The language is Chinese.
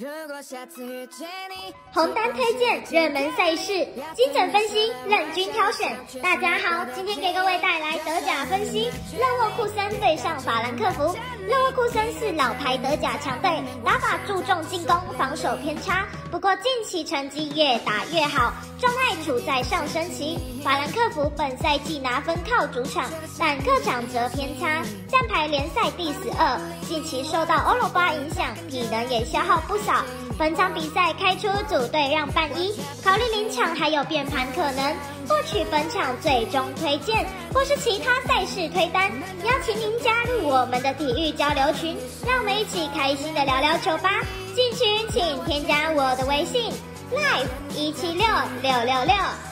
红单推荐热门赛事，精准分析，任君挑选。大家好，今天给各位带来德甲分析。勒沃库森对上法兰克福。勒沃库森是老牌德甲强队，打法注重进攻，防守偏差。不过近期成绩越打越好，状态处在上升期。法兰克福本赛季拿分靠主场，但客场则偏差，站排联赛第12。近期受到欧罗巴影响，体能也消耗不少。本场比赛开出组队让半1，考虑临场还有变盘可能，获取本场最终推荐或是其他赛事推单。邀请您加入我们的体育交流群，让我们一起开心的聊聊球吧。进群请添加我的微信 live176666。